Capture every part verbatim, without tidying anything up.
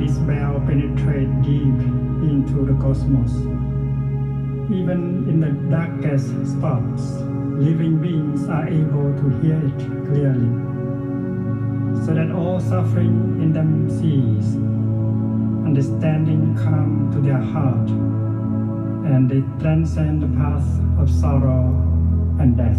this bell penetrates deep into the cosmos. Even in the darkest spots, living beings are able to hear it clearly, so that all suffering in them cease, understanding comes to their heart, and they transcend the path of sorrow and death.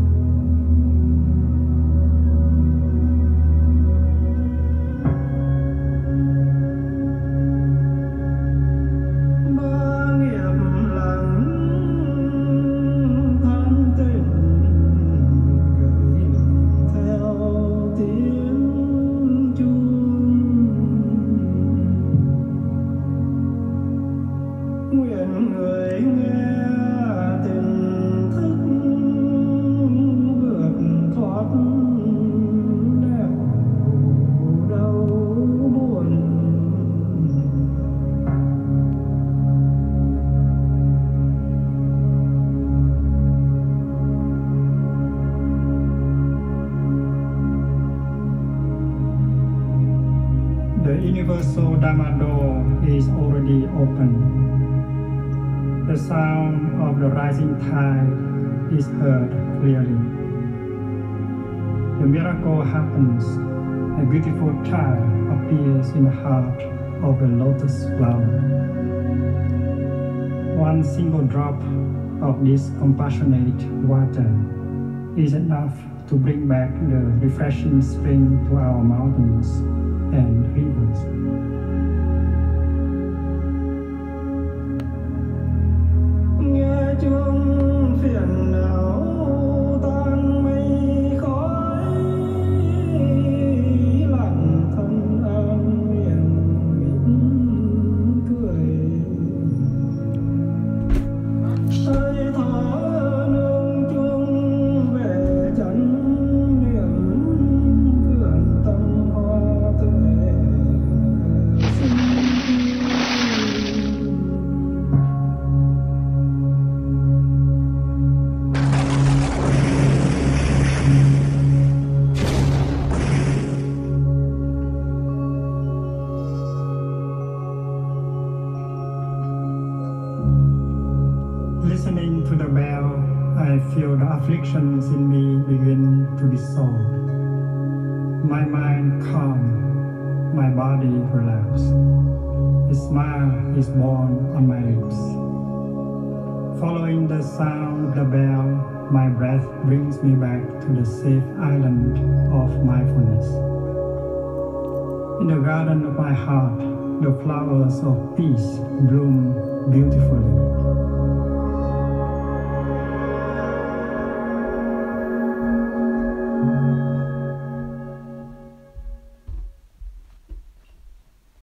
The universal Dharma door is already open. The sound of the rising tide is heard clearly. The miracle happens. A beautiful child appears in the heart of the lotus flower. One single drop of this compassionate water is enough to bring back the refreshing spring to our mountains and rivers. Nghe chuông phiền não tan mây khói, lặng thân an miệng mỉm cười. Hơi thở nương chuông về chánh niệm, vườn tâm hoa tuệ sinh. Listening to the bell, I feel the afflictions in me begin to dissolve. My mind calm, my body relaxed. A smile is born on my lips. Following the sound of the bell, my breath brings me back to the safe island of mindfulness. In the garden of my heart, the flowers of peace bloom beautifully.